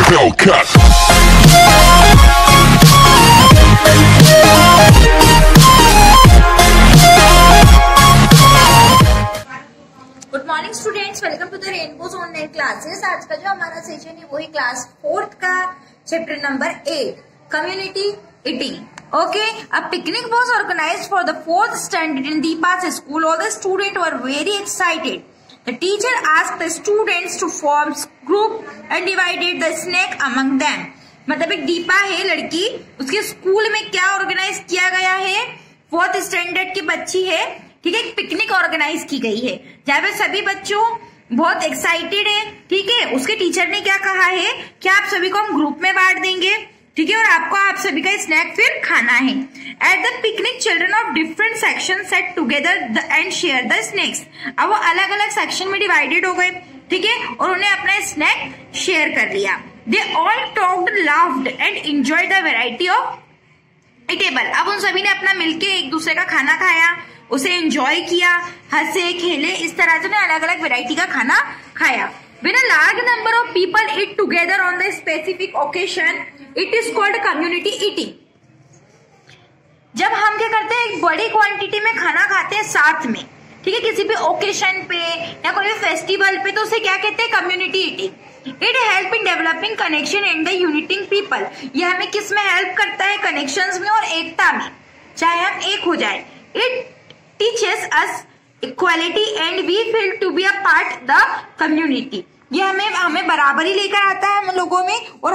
Hellcat. Good morning students, welcome to the Rainbows online classes. आज का जो हमारा सेशन है वही क्लास 4th का chapter number 8 community eating. Okay, a picnic was organised for the 4th standard in Deepa's school. All the student were very excited. The teacher asked the students to form group and divided the snack among them। मतलब एक दीपा है लड़की, उसके school में क्या organise किया गया है, 4th स्टैंडर्ड की बच्ची है, ठीक है। एक पिकनिक ऑर्गेनाइज की गई है जहाँ पे सभी बच्चों बहुत एक्साइटेड है, ठीक है। उसके टीचर ने क्या कहा है कि आप सभी को हम ग्रुप में बांट देंगे, ठीक है, और आपको आप सभी का स्नैक फिर खाना है। At the picnic children of different section sat together and share the snacks. अब वो अलग अलग सेक्शन में डिवाइडेड हो गए, ठीक है, और उन्हें अपना स्नैक शेयर कर लिया। They all talked, laughed and enjoyed the variety of eatable. अब उन सभी ने अपना मिलके एक दूसरे का खाना खाया, उसे एंजॉय किया, हंसे खेले, इस तरह से अलग अलग वैरायटी का खाना खाया। When a large number of people eat together on the specific occasion, it is called community eating। जब हम क्या करते हैं, एक बड़ी क्वांटिटी में खाना खाते हैं साथ में, ठीक है, किसी भी ओकेशन पे या कोई भी फेस्टिवल पे, तो उसे क्या कहते हैं, community eating. It help in developing connection and the uniting people. ये हमें किस में हेल्प करता है, कनेक्शंस में और एकता में, चाहे हम एक हो जाए। It teaches us equality and we feel to be a part the community. ये हमें बराबरी लेकर आता है हम लोगों में, और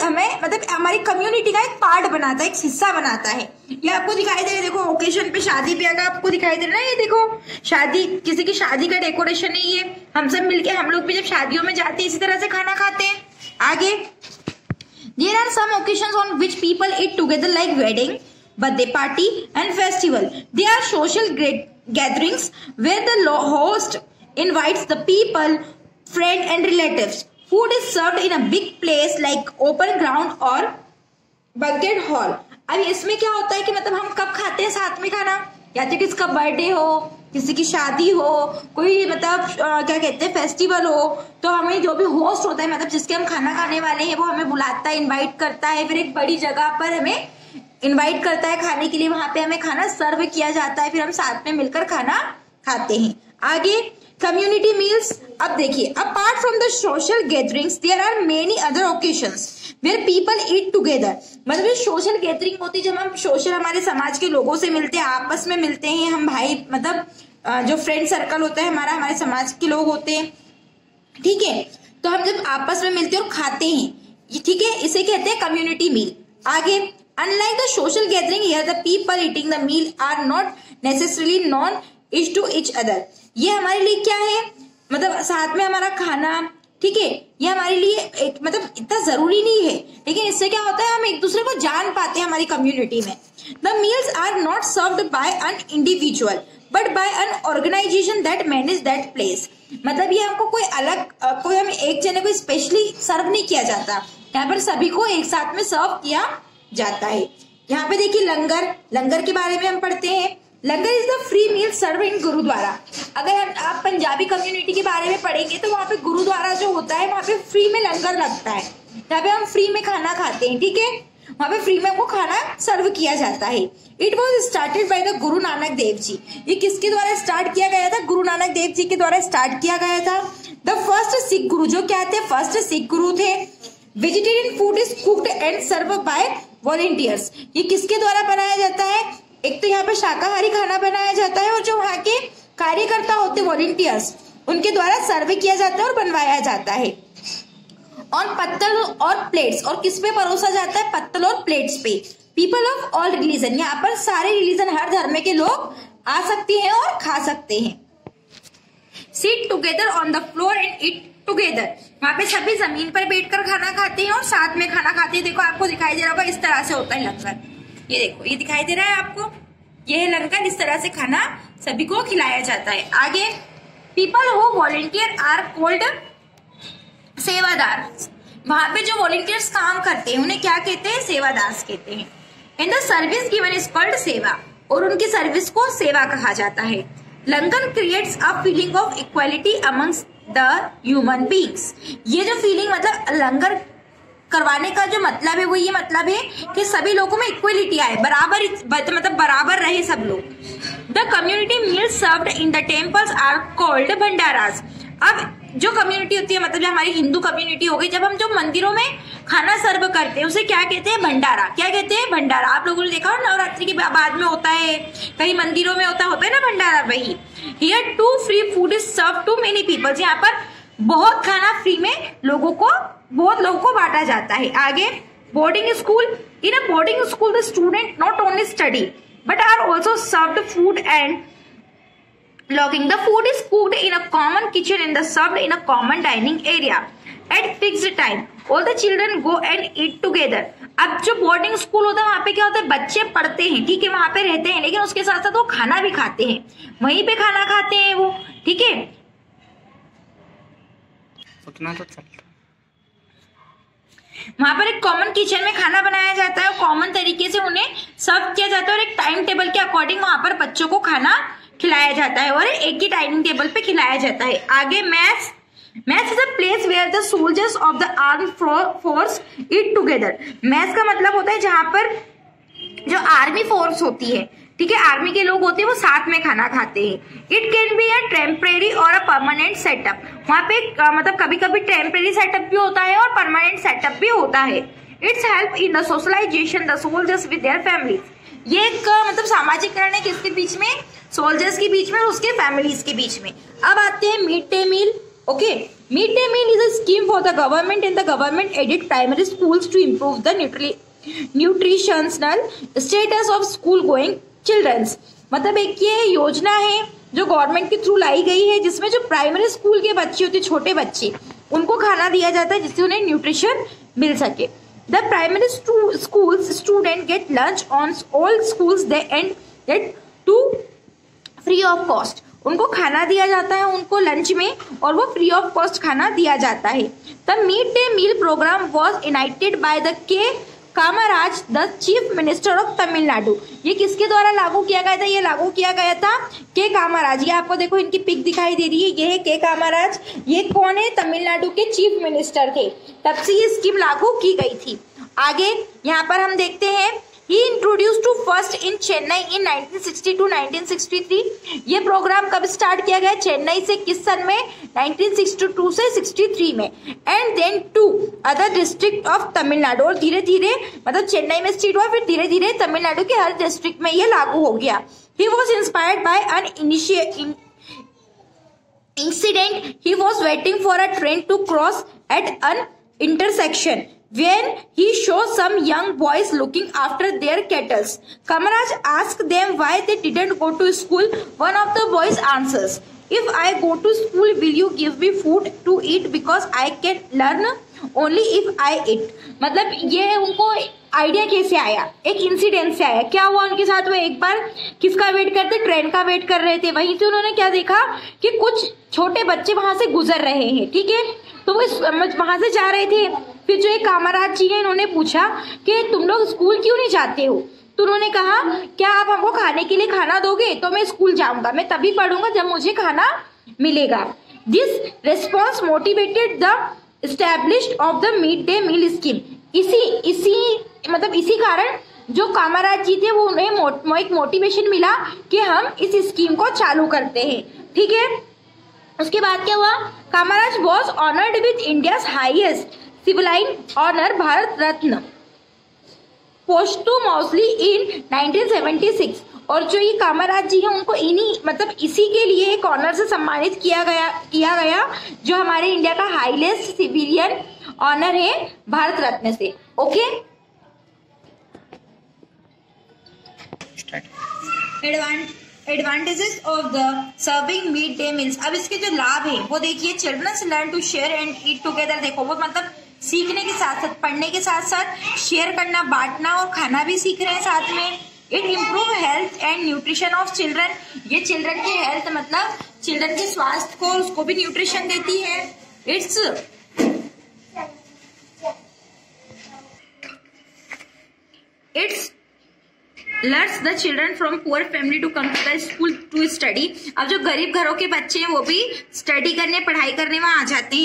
हमारी कम्युनिटी का एक पार्ट बनाता है, एक हिस्सा बनाता है। ये आपको दिखाई दे रहा है, देखो ओकेशन पे शादी ब्याह का आपको दिखाई दे रहा है, ये देखो शादी, किसी की शादी का डेकोरेशन है ये। हम सब मिलके, हम लोग भी जब शादियों में जाते हैं इसी तरह से खाना खाते हैं। आगे, there are some occasions on which people eat together like wedding, birthday party and festival। They are social gatherings where the host invites the people, friends and relatives। Food is served in a big place like open ground or banquet hall। अब इसमें क्या होता है कि मतलब हम कब खाते हैं साथ में खाना, या तो किसका बर्थडे हो, किसी की शादी हो, कोई मतलब क्या कहते हैं फेस्टिवल हो, तो हमें जो भी होस्ट होता है, मतलब जिसके हम खाना खाने वाले हैं, वो हमें बुलाता है, इन्वाइट करता है, फिर एक बड़ी जगह पर हमें इनवाइट करता है खाने के लिए, वहां पे हमें खाना सर्व किया जाता है, फिर हम साथ में मिलकर खाना खाते हैं। आगे, कम्युनिटी मील्स। अब देखिए, apart from the social gatherings there are many other occasions where people eat together. मतलब ये सोशल गैदरिंग होती है जब हम सोशल हमारे समाज के लोगों से मिलते हैं, आपस में मिलते हैं, हम भाई, मतलब जो फ्रेंड सर्कल होता है हमारा, हमारे समाज के लोग होते हैं, ठीक है, तो हम जब आपस में मिलते हैं और खाते हैं, ठीक है, इसे कहते हैं कम्युनिटी मील। आगे, unlike the social gathering here, the people eating the meal are not necessarily known each to each other। ये हमारे लिए क्या है, मतलब साथ में हमारा खाना, ठीक है, ये हमारे लिए एक मतलब इतना जरूरी नहीं है, लेकिन इससे क्या होता है, हम एक दूसरे को जान पाते हैं हमारी कम्युनिटी में। The meals are not served by an individual but by an organization that manage that place। मतलब ये हमको कोई अलग, कोई हम एक जने को स्पेशली सर्व नहीं किया जाता, यहाँ पर सभी को एक साथ में सर्व किया जाता है। यहाँ पे देखिए लंगर के बारे में हम पढ़ते हैं। Langar is the free meal serve in gurdwara. अगर आप पंजाबी कम्युनिटी के बारे में पढ़ेंगे तो वहाँ पे गुरुद्वारा जो होता है, वहाँ पे फ्री में लंगर लगता है, यहाँ पे हम फ्री में खाना खाते हैं, ठीक है, वहाँ पे फ्री में हमको खाना सर्व किया जाता है। It was started by the Guru Nanak Dev ji. ये किसके द्वारा स्टार्ट किया गया था, गुरु नानक देव जी के द्वारा स्टार्ट किया गया था। द फर्स्ट सिख गुरु, जो क्या थे, फर्स्ट सिख गुरु थे। Vegetarian food is cooked and serve by volunteers. ये किसके द्वारा बनाया जाता है, एक तो यहाँ पे शाकाहारी खाना बनाया जाता है, और जो वहाँ के कार्यकर्ता होते हैं वॉलेंटियर्स, उनके द्वारा सर्वे किया जाता है और बनवाया जाता है। ऑन पत्तल और प्लेट्स, और किस पे परोसा जाता है, पत्तल और प्लेट्स पे। पीपल ऑफ ऑल रिलीजन, यहाँ पर सारे रिलीजन, हर धर्म के लोग आ सकते हैं और खा सकते हैं। Sit together on the floor and eat together, वहां पे सभी जमीन पर बैठकर खाना खाते हैं और साथ में खाना खाते हैं। देखो आपको दिखाई दे रहा होगा, इस तरह से होता है लंगर, ये देखो, ये दिखाई दे रहा है आपको, ये है लंगर, इस तरह से खाना सभी को खिलाया जाता है। आगे, people who volunteer are called sevadar. वहां पे जो वॉलेंटियर्स काम करते हैं उन्हें क्या कहते हैं, सेवादास कहते हैं। And the service given is called seva, और उनकी सर्विस को सेवा कहा जाता है। Langar creates a feeling of equality amongst the human beings. ये जो फीलिंग मतलब लंगर करवाने का जो मतलब है वो ये मतलब है कि सभी लोगों में इक्वलिटी आए, बराबर मतलब बराबर रहे सब लोग। The community meals served in the temples are called bhandaras. अब जो कम्युनिटी होती है, मतलब जो हमारी हिंदू कम्युनिटी हो गई, जब हम जो मंदिरों में खाना सर्व करते हैं उसे क्या कहते हैं? भंडारा। क्या कहते हैं? भंडारा। आप लोगों ने देखा हो नवरात्रि के बाद में होता है, कहीं मंदिरों में होता है ना भंडारा, वही। Here too free food is serve to many peoples. यहाँ पर बहुत खाना फ्री में बहुत लोगों को बांटा जाता है। आगे, boarding school. In a boarding school the student not only study but are also served food and lodging. The food is cooked in a common kitchen and served in a common dining area at fixed time. All the children go and eat together. अब जो boarding school होता है वहां पे क्या होता है? बच्चे पढ़ते हैं, ठीक है, वहां पे रहते हैं, लेकिन उसके साथ साथ वो खाना भी खाते हैं, वहीं पे खाना खाते हैं वो, ठीक है। उतना तो चलता, वहां पर एक कॉमन किचन में खाना बनाया जाता है, कॉमन तरीके से उन्हें सर्व किया जाता है और एक टाइम टेबल के अकॉर्डिंग वहां पर बच्चों को खाना खिलाया जाता है और एक ही डाइनिंग टेबल पे खिलाया जाता है। आगे, mess is a place where the soldiers of the arm force eat together. Mess का मतलब होता है जहां पर जो आर्मी फोर्स होती है, ठीक है, आर्मी के लोग होते हैं, वो साथ में खाना खाते हैं। It can be a temporary और अ परमानेंट सेटअप। वहां पे मतलब कभी कभी टेम्परेरी सेटअप भी होता है और परमानेंट सेटअप भी होता है। It's help in the socialization the soldiers with their families. ये एक मतलब सामाजिकरण है किसके बीच में? सोल्जर्स के बीच में और उसके फैमिलीज के बीच में। अब आते हैं mid day meal. Okay, mid day meal is a scheme for the government and the government aided primary schools to improve the nutritional status of school going childrens. मतलब एक ये योजना है जो गवर्नमेंट के थ्रू लाई गई है, जिसमें जो प्राइमरी स्कूल के बच्चे होते हैं, छोटे बच्चे, उनको खाना दिया जाता है जिससे उन्हें न्यूट्रिशन मिल सके। The primary schools student get lunch on all schools they and get to free of cost. उनको खाना दिया जाता है उनको लंच में और वो फ्री ऑफ कॉस्ट खाना दिया जाता है। The mid-day meal program was enacted by the K. Kamaraj the chief minister of Tamil Nadu. ये किसके द्वारा लागू किया गया था? ये लागू किया गया था के कामाराज। ये आपको देखो इनकी पिक दिखाई दे रही है, ये है के कामाराज। ये कौन है? तमिलनाडु के चीफ मिनिस्टर थे, तब से ये स्कीम लागू की गई थी। आगे यहाँ पर हम देखते हैं, he introduce to first in Chennai in 1960 to 1963। ये प्रोग्राम कब स्टार्ट किया गया? चेन्नई से किस सन में? 1962 से 63 में। And then to other district of Tamil Nadu, और धीरे धीरे मतलब चेन्नई में स्टार्ट हुआ, फिर धीरे धीरे तमिलनाडु के हर डिस्ट्रिक्ट में ये लागू हो गया। He was inspired by an incident. He was waiting for a train to cross at an intersection when he saw some young boys looking after their cattle. Kamaraj asked them why they didn't go to school. One of the boys answers, if I go to school, will you give me food to eat because I can learn only if I eat. मतलब ये उनको idea कैसे आया? एक incident से आया। क्या हुआ उनके साथ? वो एक बार किसका वेट करते? ट्रेन का वेट कर रहे थे। वहीं से उन्होंने क्या देखा कि कुछ छोटे बच्चे वहां से गुजर रहे हैं, ठीक है, तो वो वहां से जा रहे थे। फिर जो एक कामराज जी है, इन्होंने पूछा कि तुम लोग स्कूल क्यों नहीं जाते हो? तो उन्होंने कहा क्या आप हमको खाने के लिए खाना दोगे तो मैं स्कूल जाऊंगा, मैं तभी पढ़ूंगा जब मुझे खाना मिलेगा। This response motivated the established of the mid day meal scheme. इसी कारण जो कामराज जी थे वो उन्हें एक मोटिवेशन मिला कि हम इस स्कीम को चालू करते हैं, ठीक है। उसके बाद क्या हुआ? Kamaraj was honoured with India's highest civilian honour Bharat Ratna posthumously in 1976। और जो ये कामराज जी हैं उनको इसी के लिए एक ऑनर से सम्मानित किया गया जो हमारे इंडिया का हाईएस्ट सिविलियन ऑनर है भारत रत्न से। Okay, advantages of the serving mid day meals. अब इसके जो लाभ है वो देखिए, childrens learn to share and eat together. देखो वो मतलब सीखने के साथ साथ, पढ़ने के साथ साथ शेयर करना, बांटना और खाना भी सीख रहे हैं साथ में। It improve health and nutrition of children. ये चिल्ड्रन की हेल्थ मतलब चिल्ड्रन के स्वास्थ्य को, उसको भी न्यूट्रिशन देती है। It's lures the children from poor family to come to the school to study. अब जो गरीब घरों के बच्चे हैं वो भी स्टडी करने, पढ़ाई करने वहां आ जाते हैं।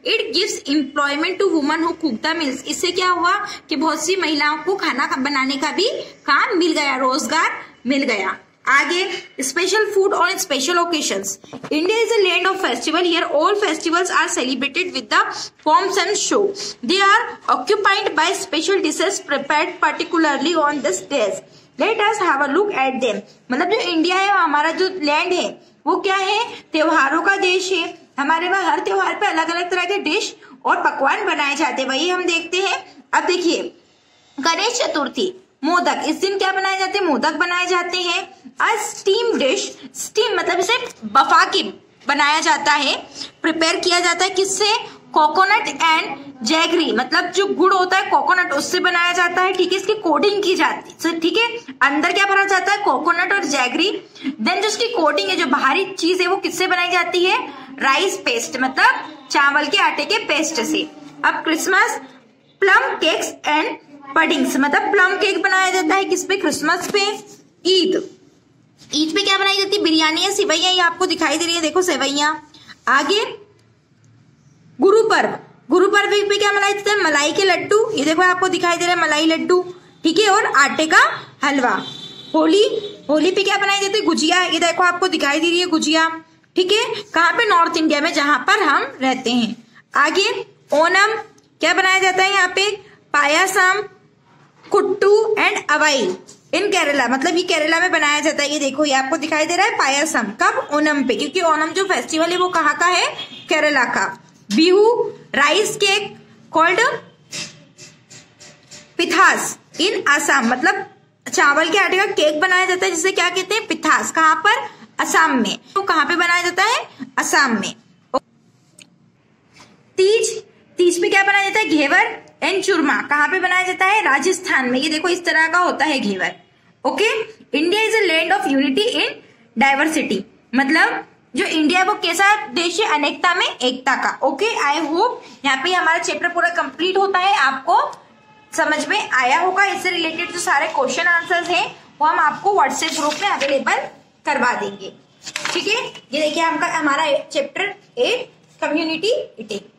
It gives employment to woman who cook the meals. इससे क्या हुआ कि बहुत सी महिलाओं को खाना बनाने का भी काम मिल गया, रोजगार मिल गया। आगे special food on special occasions. India is a land of festival, here all festivals are celebrated with the pomps and show. They are occupied by special dishes prepared particularly on this days. Let us have a look at them. मतलब जो India है, हमारा जो land है वो क्या है, त्योहारों का देश है। हमारे वहाँ हर त्योहार पे अलग अलग तरह के डिश और पकवान बनाए जाते हैं, वही हम देखते हैं। अब देखिए गणेश चतुर्थी, मोदक, इस दिन क्या बनाए जाते हैं, मोदक बनाए जाते हैं। अ स्टीम डिश, स्टीम मतलब इसे बफा के बनाया जाता है, प्रिपेयर किया जाता है किससे, कोकोनट एंड जैगरी, मतलब जो गुड़ होता है कोकोनट उससे बनाया जाता है, ठीक है। इसकी कोटिंग की जाती है, ठीक है, अंदर क्या भरा जाता है, कोकोनट और जैगरी। देन जो उसकी कोटिंग है, जो बाहरी चीज है, वो किससे बनाई जाती है, राइस पेस्ट, मतलब चावल के आटे के पेस्ट से। अब Christmas, plum cakes and puddings, मतलब प्लम केक बनाया जाता है किस पे, क्रिसमस पे। ईद, ईद पे क्या बनाई जाती है, बिरयानी या सेवैया, ये आपको दिखाई दे रही है, देखो सेवैया। आगे गुरु पर्व, गुरु पर्व पे क्या बनाया जाता है, मलाई के लड्डू, ये देखो आपको दिखाई दे रहा है मलाई लड्डू, ठीक है, और आटे का हलवा। होली, होली पे क्या बनाई जाती है, गुजिया, ये देखो आपको दिखाई दे रही है गुजिया, ठीक है, कहाँ पे, नॉर्थ इंडिया में जहां पर हम रहते हैं। आगे ओनम, क्या बनाया जाता है यहाँ पे, पायासम, कुट्टू एंड अवाई इन केरला, मतलब ये केरला में बनाया जाता है। ये देखो ये आपको दिखाई दे रहा है पायासम, कब, ओनम पे, क्योंकि ओनम जो फेस्टिवल है वो कहाँ का है, केरला का। Bihu, rice cake called pithas in Assam, मतलब चावल के आटे का केक बनाया जाता है जिसे क्या कहते हैं, पिथास, कहाँ पर, असम में। तो कहाँ पे बनाया जाता है, असम में। तीज, तीज पे क्या बनाया जाता है, घेवर एंड चूरमा, कहाँ पे बनाया जाता है, राजस्थान में। ये देखो इस तरह का होता है ghevar, okay. India is a land of unity in diversity, मतलब जो इंडिया वो कैसा देश है, अनेकता में एकता का, ओके। आई होप यहाँ पे हमारा चैप्टर पूरा कंप्लीट होता है, आपको समझ में आया होगा। इससे रिलेटेड जो सारे क्वेश्चन आंसर्स हैं वो हम आपको व्हाट्सएप ग्रुप में अवेलेबल करवा देंगे, ठीक है। ये देखिए हमारा चैप्टर 8 कम्युनिटी ईटिंग।